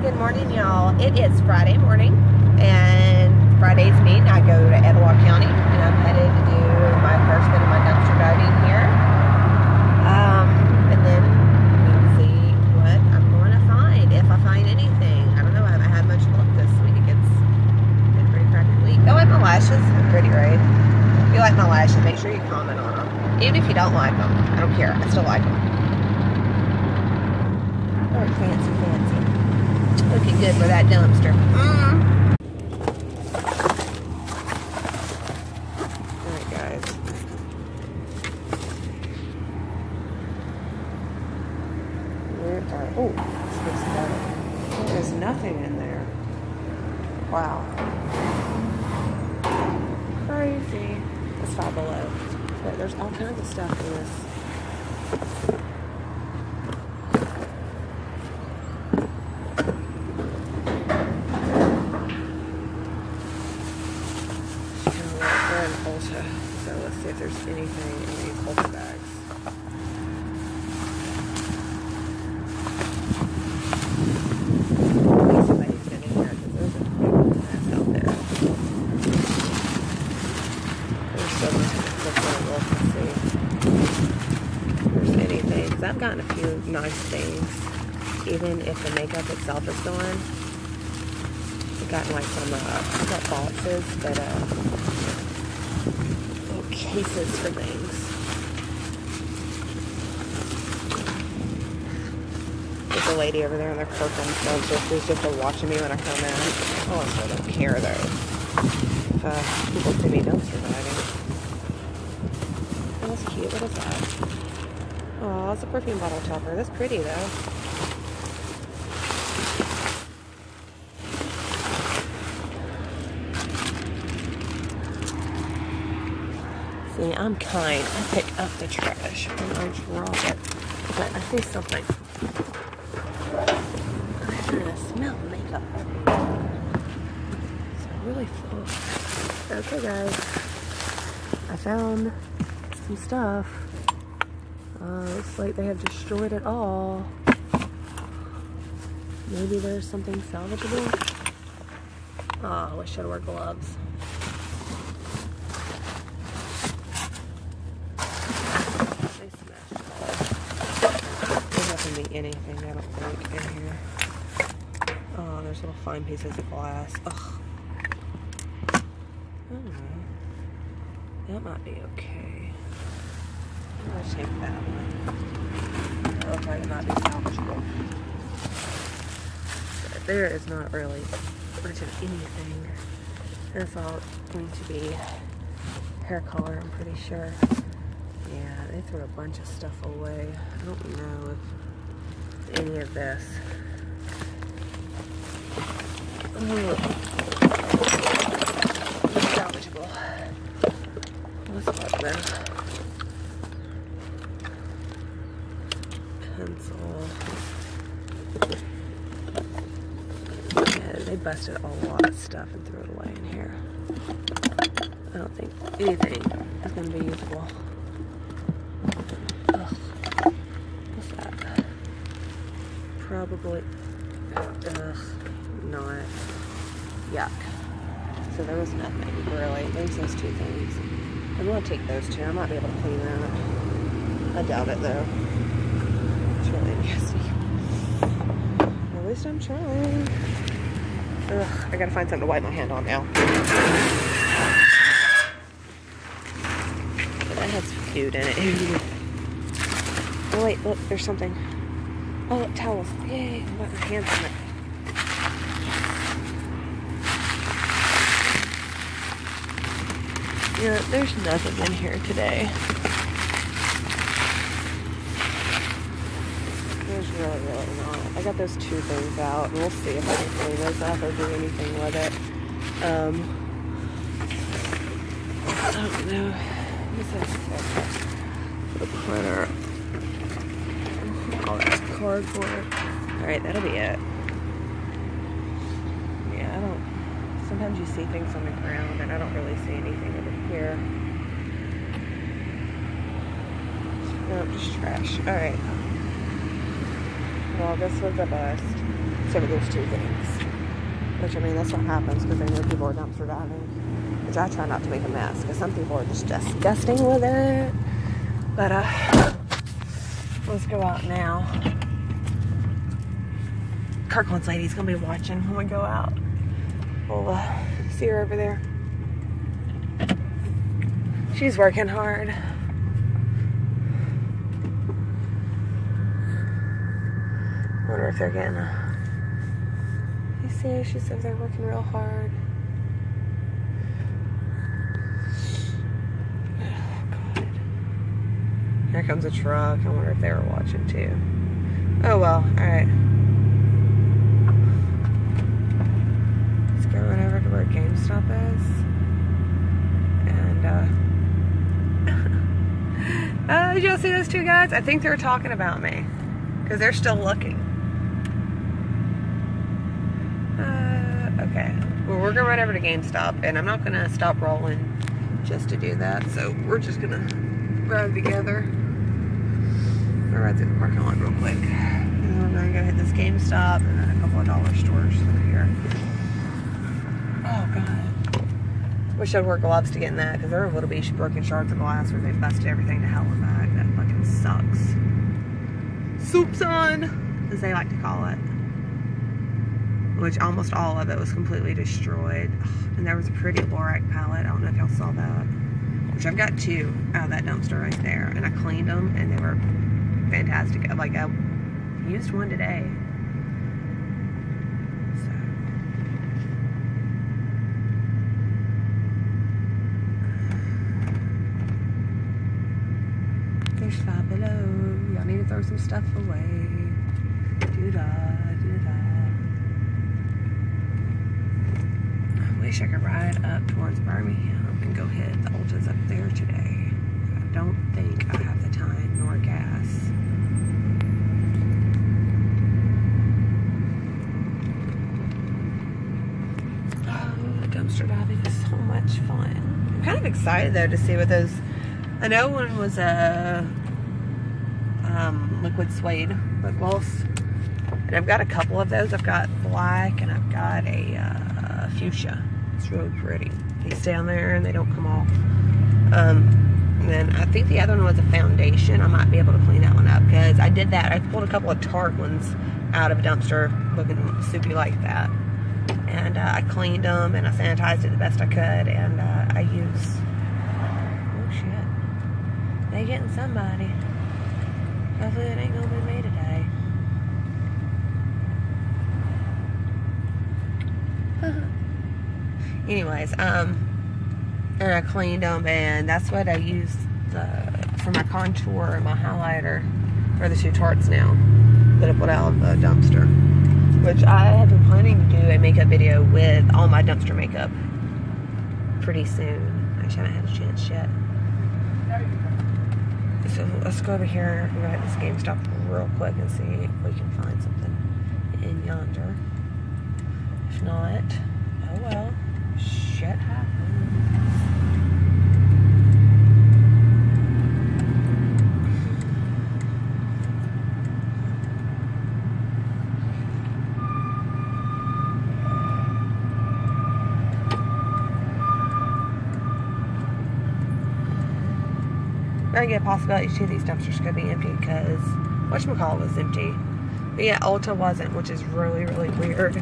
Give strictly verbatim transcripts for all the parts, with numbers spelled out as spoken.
Good morning, y'all. It is Friday morning, and Fridays mean I go to Etowah County, and I'm headed to do my first bit of my dumpster diving here. Um, and then we'll see what I'm going to find, if I find anything. I don't know. I haven't had much luck this week. It's been a pretty crappy week. Oh, and my lashes are pretty, right? If you like my lashes, make sure you comment on them. Even if you don't like them, I don't care. I still like them. Oh, fancy, fancy. Looking good for that dumpster. Mm. Alright, guys. Where are... Oh, there's nothing in there. Wow. Crazy. It's Five Below. But there's all kinds of stuff in this. Ulta. So let's see if there's anything in these Ulta bags. Maybe somebody's been in here because there's a big mess out there. There's so much to look and see if there's anything. Because I've gotten a few nice things, even if the makeup itself is gone. I've gotten like some uh, not boxes, but uh. cases for things. There's a lady over there in their purple and stuff. She's just watching me when I come in. Oh, I don't care though. If uh, people see me dumpster diving. Oh, that's cute. What is that? Oh, it's a perfume bottle topper. That's pretty though. See, I'm kind. I pick up the trash when I drop it. But I see something. I'm trying to smell makeup everywhere. It's really full. Okay, guys. I found some stuff. Uh, looks like they have destroyed it all. Maybe there's something salvageable. Oh, I wish I'd wear gloves. Anything, I don't think, in here. Oh, there's little fine pieces of glass. Ugh. Oh, that might be okay. I'm gonna take that one. It looks like it might be salvageable. But there is not really much of anything. It's all going to be hair color, I'm pretty sure. Yeah, they threw a bunch of stuff away. I don't know if any of this. Oh. Salvageable. What's that then? Pencil. Yeah, they busted a lot of stuff and threw it away in here. I don't think anything is going to be usable. Ugh. What's that? Probably, ugh, not, yuck. So there was nothing, really. There's those two things. I'm going to take those two. I might be able to clean that. I doubt it, though. It's really nasty. At least I'm trying. Ugh, I gotta find something to wipe my hand on now. But that has food in it. Oh, wait, look, there's something. Oh, look, towels. Yay, I'm wiping my hands on it. Yeah, there's nothing in here today. There's really, really not. I got those two things out, and we'll see if I can clean those up or do anything with it. Um, I don't know. What is this? The printer. Oh, that's cardboard. Alright, that'll be it. Yeah, I don't... Sometimes you see things on the ground, and I don't really see anything over here. Nope, just trash. Alright. Well, this was a bust. Except for there's two things. Which, I mean, that's what happens because they know people are dumpster diving. Which I try not to make a mess because some people are just disgusting with it. But, uh, let's go out now. Kirkland's lady's gonna be watching when we go out. We'll uh, see her over there. She's working hard. Wonder if they're getting a... You see, she said they're working real hard. Oh, God. Here comes a truck. I wonder if they were watching, too. Oh, well. Alright. Let's go right over to where GameStop is. And, uh... uh, did y'all see those two guys? I think they were talking about me. Because they're still looking. Okay, well, we're gonna run over to GameStop, and I'm not gonna stop rolling just to do that, so we're just gonna ride together. We'll ride through the parking lot real quick. And then we're gonna go hit this GameStop and then a couple of dollar stores through here. Oh, God. Wish I'd wear gloves to get in that, because there are little bitty broken shards of glass where they busted everything to hell in that. That fucking sucks. Soup's on, as they like to call it. Which almost all of it was completely destroyed. And there was a pretty Lorac pallet. I don't know if y'all saw that. Which I've got two out of that dumpster right there. And I cleaned them and they were fantastic. Like, I used one today. So. There's Five Below. Y'all need to throw some stuff away. Do-da, do-da. I wish I could ride up towards Birmingham and go hit the Ultas up there today. I don't think I have the time nor gas. Oh, dumpster diving is so much fun. I'm kind of excited though to see what those. I know one was a um, liquid suede lip gloss, and I've got a couple of those. I've got black and I've got a. Uh, fuchsia. It's really pretty. They stay on there and they don't come off. Um, and then I think the other one was a foundation. I might be able to clean that one up because I did that. I pulled a couple of Tarte ones out of a dumpster looking soupy like that. And uh, I cleaned them and I sanitized it the best I could. And uh, I use... Oh shit. They getting somebody. Hopefully it ain't gonna be me today. Anyways, um, and I cleaned them, and that's what I used the, for my contour and my highlighter for the two Tartes now that I put out of the dumpster. Which I have been planning to do a makeup video with all my dumpster makeup pretty soon. I haven't had a chance yet. So let's go over here and go at this GameStop real quick and see if we can find something in yonder. If not, oh well. Shit happens. I get a possibility two of these dumpsters could be empty because whatchamacallit was empty. But yeah, Ulta wasn't, which is really, really weird.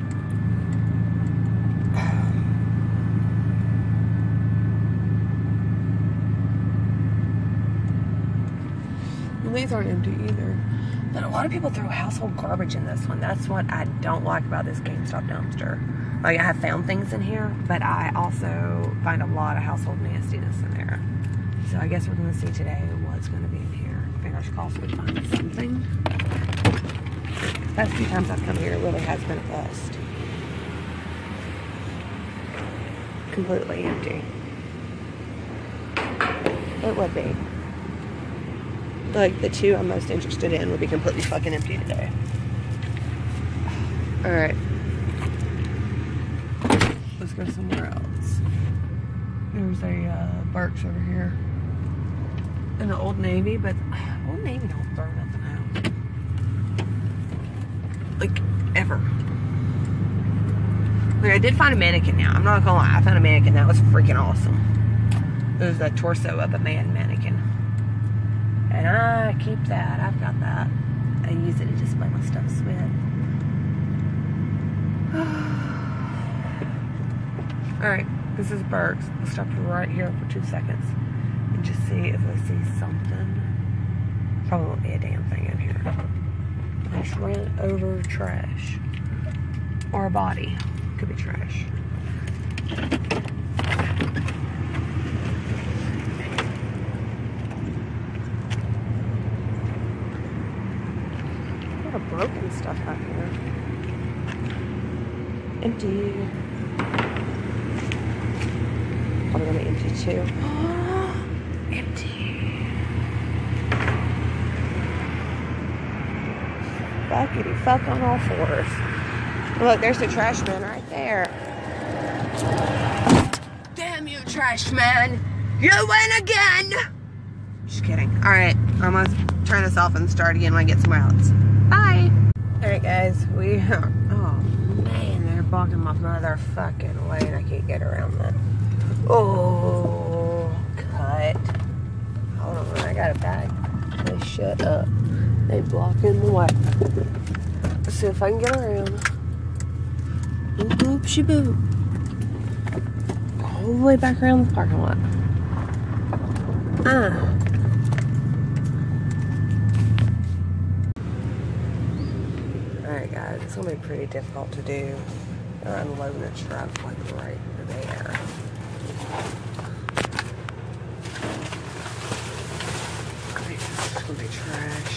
These aren't empty either. But a lot of people throw household garbage in this one. That's what I don't like about this GameStop dumpster. Like, I have found things in here, but I also find a lot of household nastiness in there. So I guess we're going to see today what's going to be in here. Fingers crossed we find something. The past few times I've come here, it really has been a bust. Completely empty. It would be. Like, the two I'm most interested in would be completely fucking empty today. Alright. Let's go somewhere else. There's a uh, Burke's over here. And the Old Navy, but Old Navy don't throw nothing out. Like, ever. Like, I did find a mannequin now. I'm not gonna lie. I found a mannequin. That was freaking awesome. It was the torso of a man mannequin. And I keep that. I've got that. I use it to display my stuffs with. Alright, this is Burke's. I'll stop right here for two seconds and just see if I see something. Probably won't be a damn thing in here. I just ran over trash. Or a body. Could be trash. A lot of broken stuff out here. Empty. Probably gonna empty too. Empty. Fuckity fuck on all fours. Look, there's the trash man right there. Damn you, trash man! You win again! Just kidding. Alright, I'm gonna turn this off and start again when I get somewhere else. Bye! Alright guys, we are, oh man, they're blocking my motherfucking way and I can't get around that. Oh, cut. Hold on, I got a bag. They shut up. They blocking the way. Let's see if I can get around. Oop, oop, she boop. All the way back around the parking lot. Ah. Alright guys, it's gonna be pretty difficult to do. They're unloading the truck like right there. I think this is gonna be trash.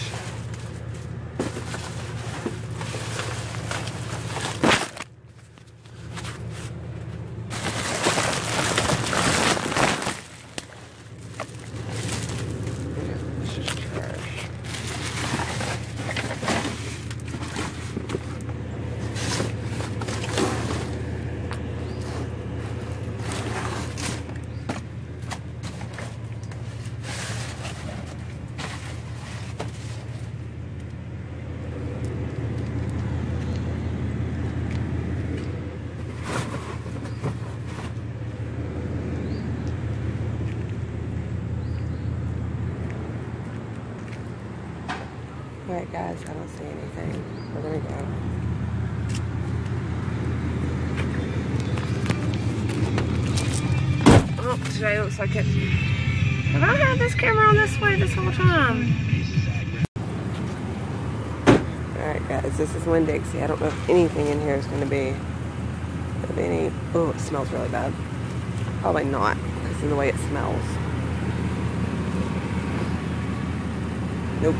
Alright guys, I don't see anything. We're gonna go. Oh, today looks like it. Have I had this camera on this way this whole time? Alright guys, this is Winn-Dixie. I don't know if anything in here is gonna be, gonna be any, oh, it smells really bad. Probably not, because of the way it smells. Nope.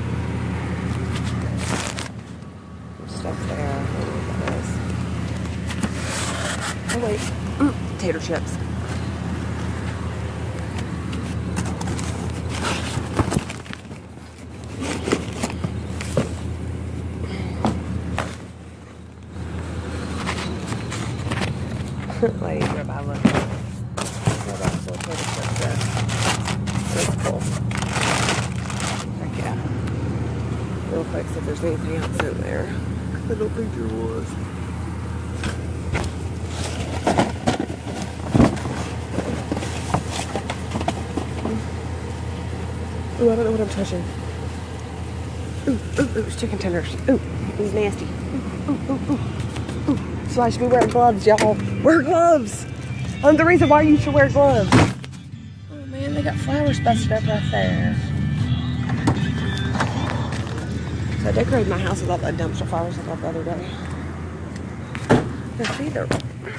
Stuff there. Look at this. Oh wait, mm, potato chips. Lady, grab out look. Grab out some potato chips there. That's cool. Heck yeah. Real quick, see if there's anything else in there. I don't think there was. Ooh, I don't know what I'm touching. Ooh, ooh, ooh, it's chicken tenders. Ooh, it's nasty. Ooh, ooh, ooh, ooh. Ooh. So I should be wearing gloves, y'all. Wear gloves! I'm the reason why you should wear gloves. Oh man, they got flowers busted up right there. So I decorated my house with all the dumpster flowers I got the other day. Let's see there.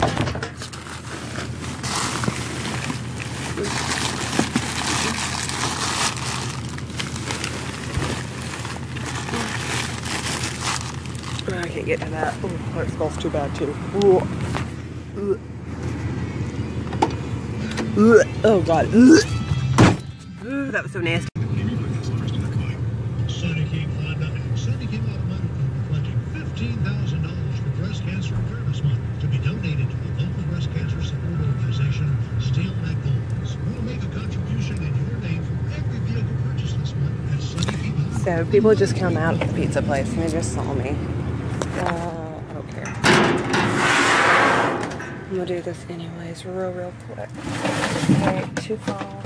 Oh, I can't get to that. Oh, that smells too bad too. Ooh. Ooh. Oh god. Ooh, that was so nasty. fifteen thousand dollars for Breast Cancer Awareness Month to be donated to the local breast cancer support organization, Steel Neck Goals. We'll make a contribution in your name for every vehicle purchased this month at Sunny Keep. So people just come out of the pizza place and they just saw me. Uh, oh, I'm gonna do this anyways, real, real quick. Okay, two funnels.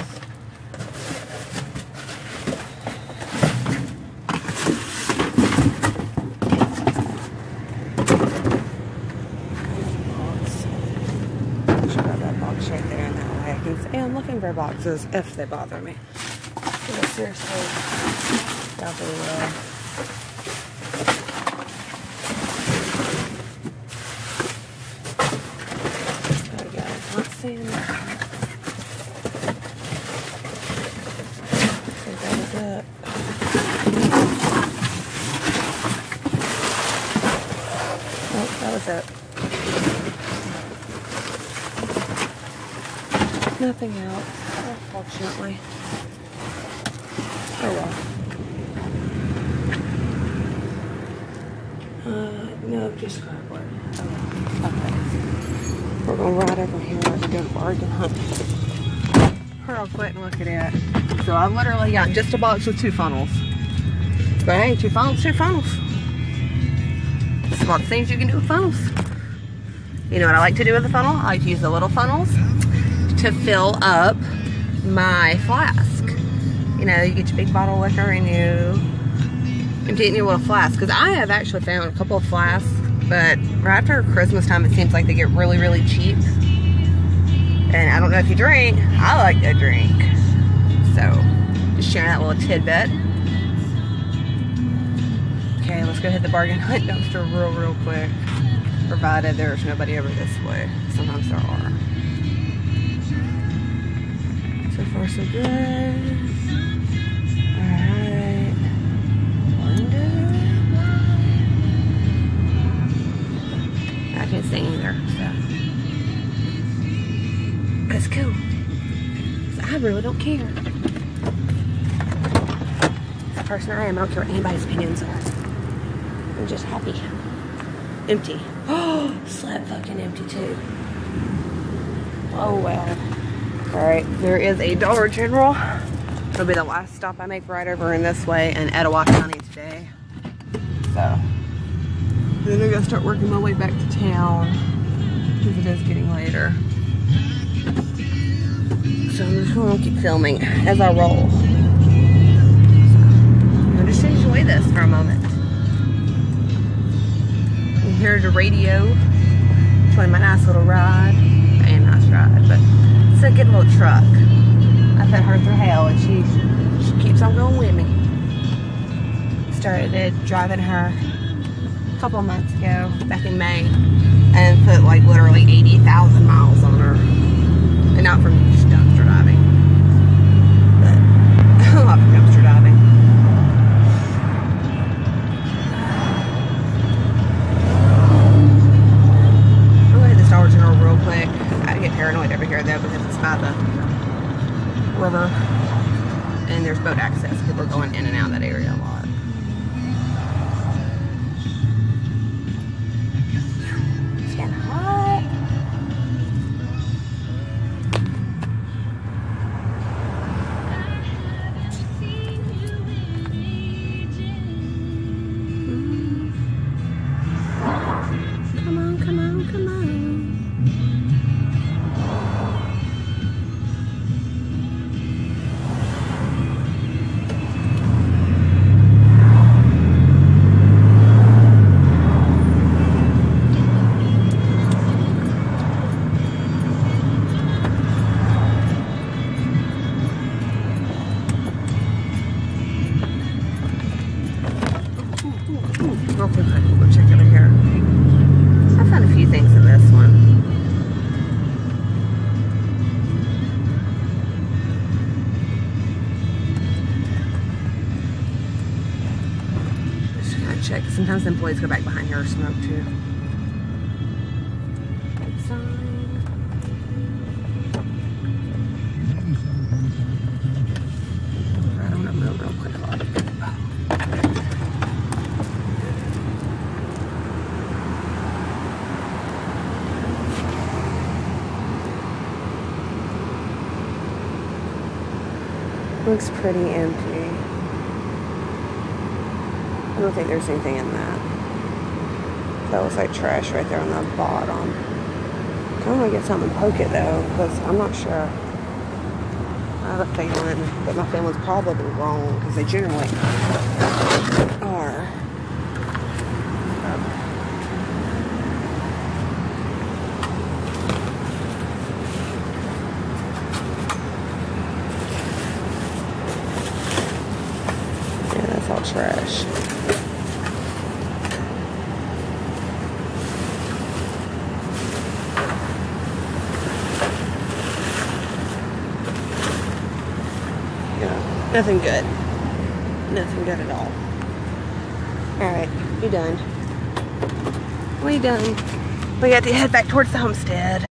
Right there in that way I can say I'm looking for boxes if they bother me. But seriously, doubt they will. There we go. Not seeing that. I think that was it. Oh, that was it. Nothing else, unfortunately. Oh well. Uh, no, just cardboard. Oh well. Okay. We're gonna ride over here and go bargain hunt. Real quick and look at it. So I literally got just a box with two funnels. But hey, two funnels, two funnels. There's a lot of things you can do with funnels. You know what I like to do with the funnel? I like to use the little funnels to fill up my flask. You know, you get your big bottle of liquor and you empty it in your little flask. Because I have actually found a couple of flasks, but right after Christmas time, it seems like they get really, really cheap. And I don't know if you drink. I like to drink. So, just sharing that little tidbit. Okay, let's go hit the bargain hunt dumpster real, real quick. Provided there's nobody over this way. Sometimes there are. So far, so good. Alright. Wonder. I can't sing either, so. That's cool. So I really don't care. The person I am, I don't care what anybody's opinions are. I'm just happy. Empty. Oh, slap fucking empty too. Oh well. Alright, there is a Dollar General. It'll be the last stop I make right over in this way in Etowah County today. So, then I'm gonna start working my way back to town because it is getting later. So I'm just gonna keep filming as I roll. So, I'm gonna just enjoy this for a moment. You hear the radio. Enjoying my nice little ride. And nice ride, but it's a good little truck. I put her through hell and she, she keeps on going with me. Started driving her a couple of months ago, back in May, and put like literally eighty thousand miles on her. And not from just dumpster diving, but a lot from dumpster diving. I'm gonna hit this Dollar General real quick. I get paranoid over here though because it's by the river and there's boat access. People are going in and out of that area a lot. It's getting hot. Come on, come on, come on. Real quick, we'll check over here. I found a few things in this one. Just gonna check. Sometimes the employees go back behind here or smoke too. Good sign. Right, I'm gonna move real quick. Looks pretty empty. I don't think there's anything in that. That looks like trash right there on the bottom. I want to get something and poke it though, because I'm not sure. I have a feeling that my feeling's probably wrong, because they generally are. Yeah, that's all trash. Yeah, nothing good. Nothing good at all. Alright, you done. We done. We got to head back towards the homestead.